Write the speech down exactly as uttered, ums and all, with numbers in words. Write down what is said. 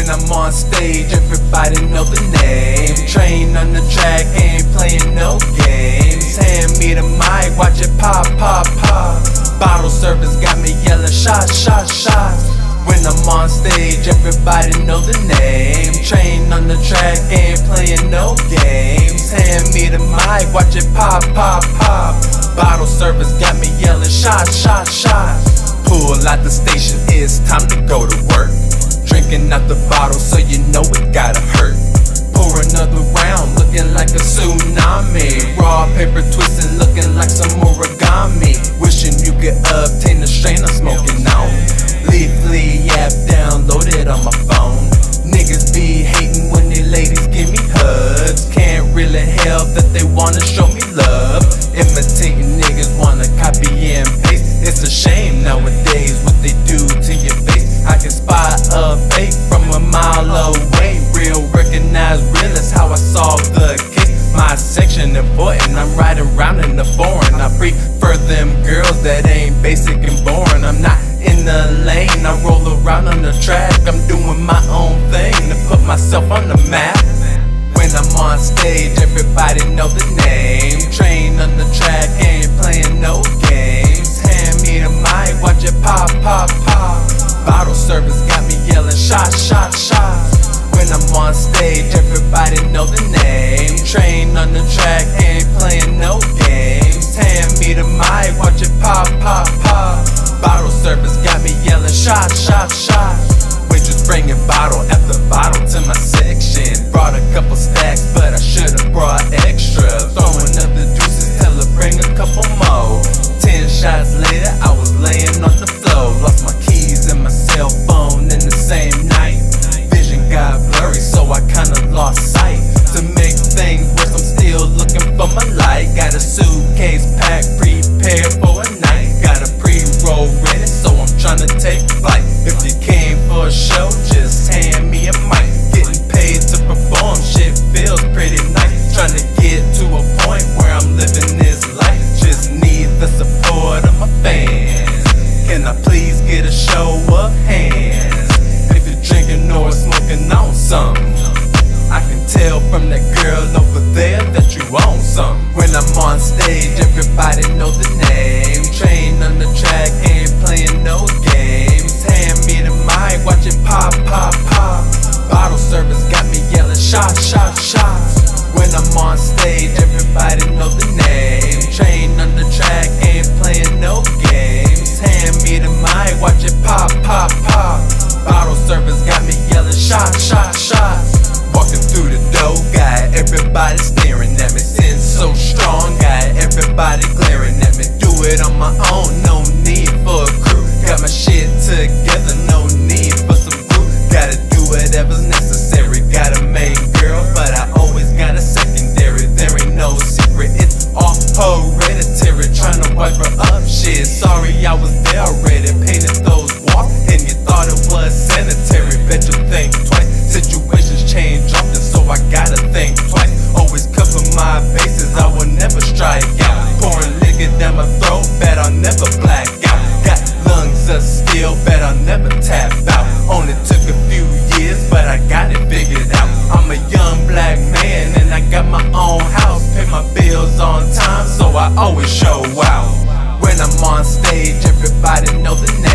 When I'm on stage, everybody know the name. Train on the track, ain't playing no games. Hand me the mic, watch it pop, pop, pop. Bottle service got me yelling shots, shots, shots. When I'm on stage, everybody know the name. Train on the track, ain't playing no games. Hand me the mic, watch it pop, pop, pop. Bottle service got me yelling shots, shots, shots. Pull out the station, it's time to go to work. Drinking out the bottle, so you know it gotta hurt. Pour another round, looking like a tsunami. Raw paper twisting, looking like some origami. Wishing you could obtain the strain I'm smoking on. Leafly app downloaded on my phone. Niggas be hating when they ladies give me hugs. Can't really help that they wanna show me love. Imitating niggas wanna copy and paste. It's a shame nowadays what they do to your face. I can spot a fake from a mile away. Real recognize real is how I solve the case. My section important, I'm riding around in the foreign. I prefer them girls that ain't basic and boring. I'm not in the lane, I roll around on the track. I'm doing my own thing to put myself on the map. When I'm on stage, everybody know the name. Train on the track, ain't playing no games. Hand me the mic, watch it pop, pop, pop. Bottle service got me yelling shots, shots, shots. When I'm on stage, everybody know the name. Train on the track, ain't playing no games. Hand me the mic, watch it pop, pop, pop. Bottle service got me yelling shots, shots, shots. Waitress bringing bottle after bottle to my section. Brought a couple stacks, but I should've brought extra. Throwing up the juices, tell her bring a couple more. Ten shots later, I was laying on the floor. Lost my keys and my cell phone in the same night. Vision got blurry, so I kinda lost sight. To make things worse, I'm still looking for my light. Got a suitcase packed, prepared for a night. Got a pre-roll ready, so I'm tryna take flight. If you came for a show, just hand me a mic. Getting paid to perform, shit feels pretty nice. Tryna get to a point where I'm living this life. Just need the support of my fans. Can I please get a show of hands? If you're drinking or smoking on something, I can tell from that girl over there that you own some. When I'm on stage, everybody know the name. Train on the track, ain't playing no games. Hand me the mic, watch it pop, pop, pop. Bottle service got me yelling shots, shots, shots. When I'm on stage, everybody know the name. Train on the track, ain't playing no games. Hand me the mic, watch it pop, pop, pop. Bottle service got me yelling shots, shots, shots. Walking through the door, got everybody staring at me. Sin so strong, got everybody glaring at me. Do it on my own, no need for a crew. Got my shit together, no need for some group. Gotta do whatever's necessary. Got a main girl, but I always got a secondary. There ain't no secret, it's all hereditary. Tryna wipe her up, shit. Sorry I was there already. Painted those walls, and you thought it was sanitary. Bet you think twice. Situations change often, so I gotta think twice. Always cover my bases, I will never strike out. Pouring liquor down my throat, bet I'll never black out. Got lungs of steel, bet I'll never tap out. Only took a few years, but I got it figured out. I'm a young black man, and I got my own house. Pay my bills on time, so I always show out. When I'm on stage, everybody know the name.